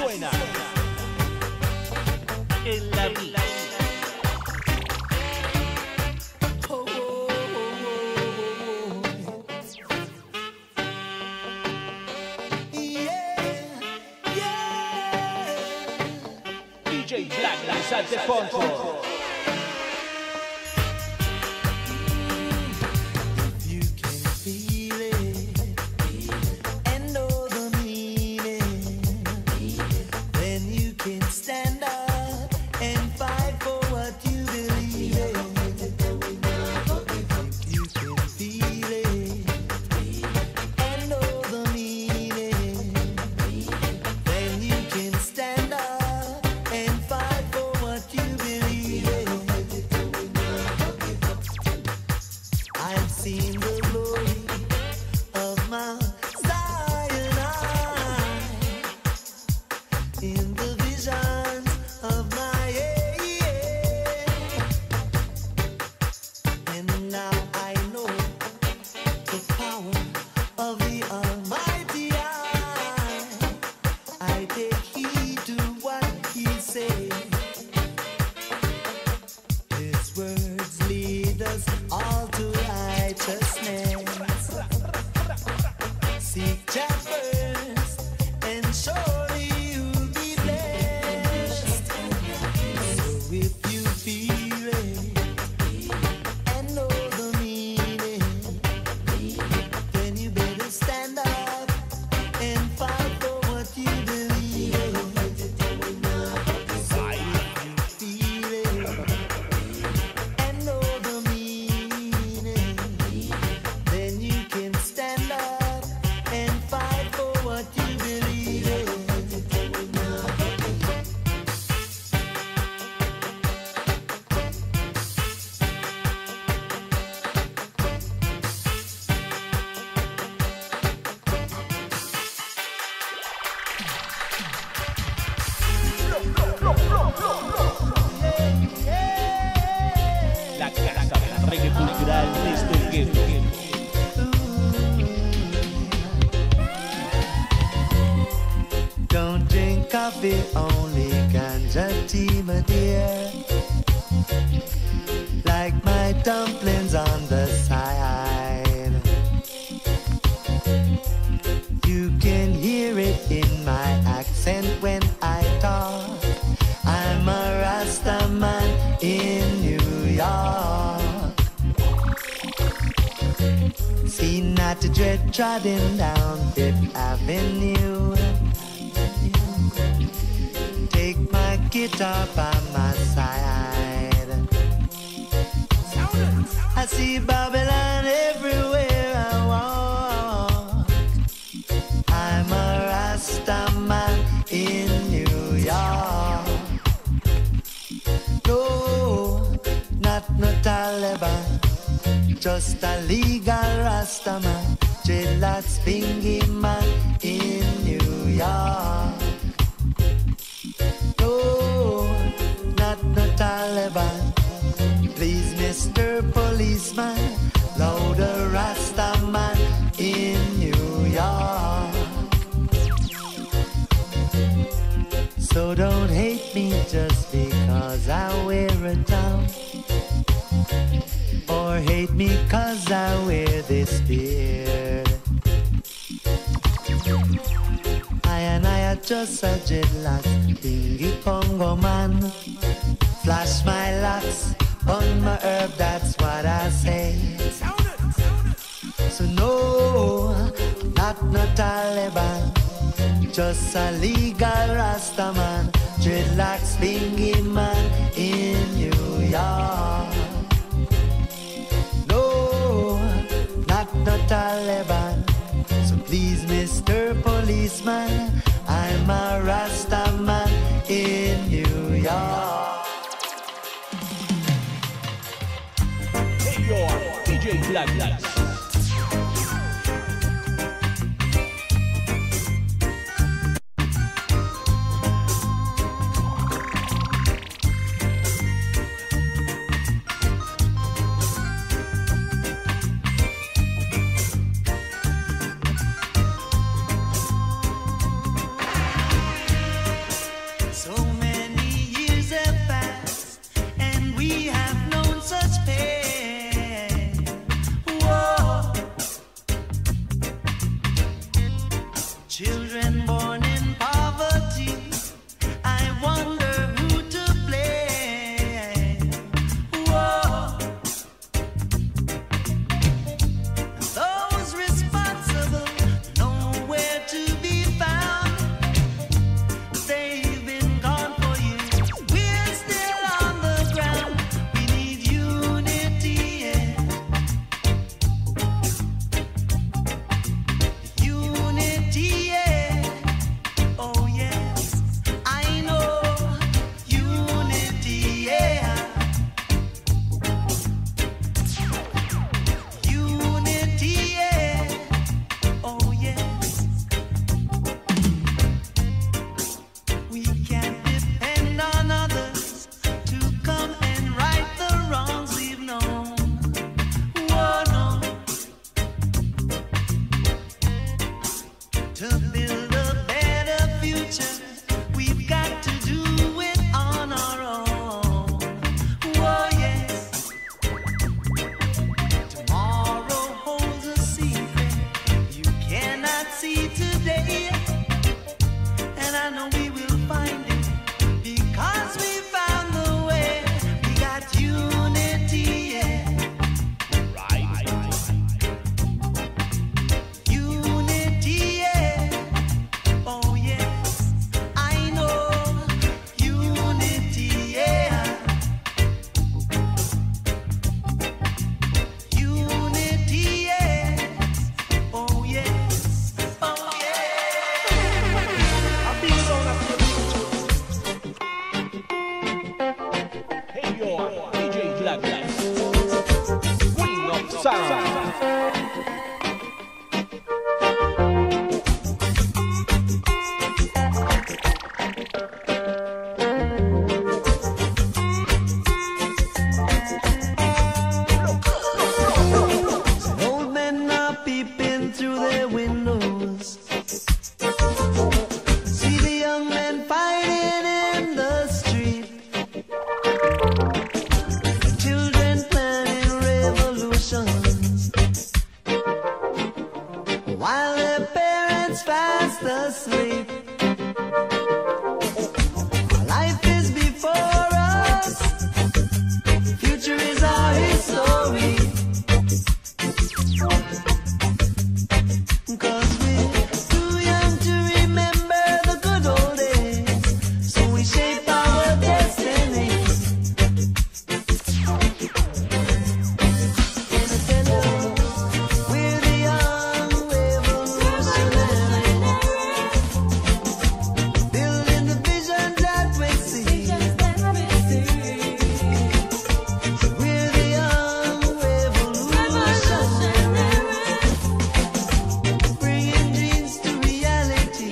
en la vida. DJ Black is at the control. Don't drink coffee, only ganja tea, my dear. Like my dumplings on the side. You can hear it in my accent when I talk. I'm a Rasta man in New York. See not the dread trotting down Fifth Avenue. Take my guitar by my side. I see Babylon everywhere I walk. I'm a Rasta man in New York. No, not no Taliban, just a legal Rasta man, dreadlocks bingy man in New York. No, not no Taliban, please Mr. Policeman, louder Rasta man in New York. So don't hate me just because I wear a town, or hate me cause I wear this beard. I are just a dreadlock, dingy Congo man. Flash my locks on my herb, that's what I say. So no, not no Taliban, just a legal Rasta man, dreadlocks bingy man in New York. No, not no Taliban, so please Mr. Policeman, I'm a Rasta man in New York. Hey, you're DJ Black. while their parents fast asleep. Life is before us, future is our history. 'Cause we're too young to remember the good old days, so we shape our destiny. And I tell you, we're the young revolutionary, building the vision that we see. We're the young revolutionary, bringing dreams to reality.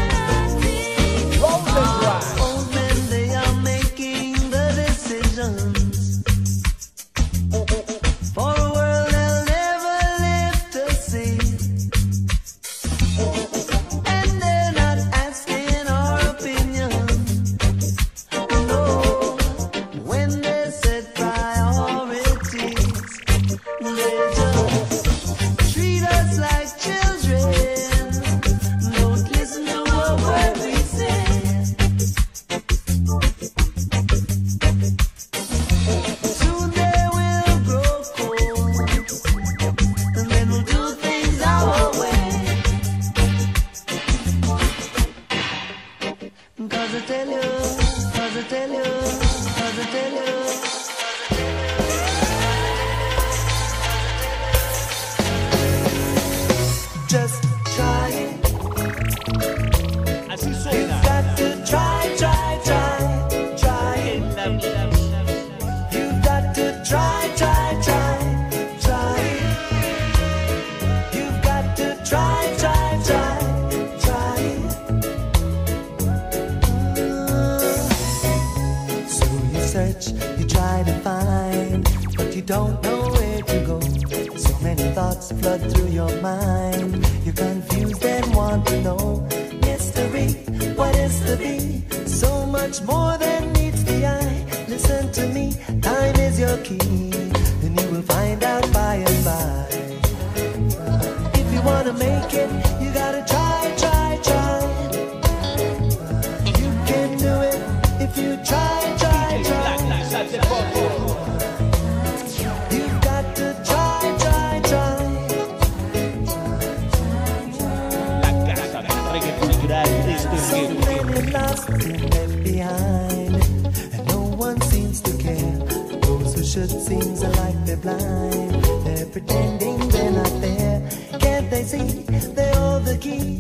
Roll the grind. Old men, they are making the decisions for a world they'll never live to see. And they're not asking our opinion, no, when they set priorities. They just treat us like children, don't listen to a word we say. Soon they will grow cold, and then we'll do things our way. 'Cause I tell you, 'cause I tell you, 'cause I tell you. Just try it. Así You've suena. got to try, try, try, try it. You've got to try, try, try, try it. You've got to try, try, try, try it. So you search, you try to find, but you don't know where to go. So many thoughts flood through your mind. You're confused and want to know. Mystery, what is to be? So much more than meets the eye. Listen to me, time is your key, and you will find out by and by. If you wanna make it, you gotta try, try, try. You can do it if you try, try, try. Blackness at the bottom. You've got to try, try, try. La casa del reggae più grande So del many lost and left behind, and no one seems to care. Those who should seems like they're blind. They're pretending they're not there. Can't they see they're all the key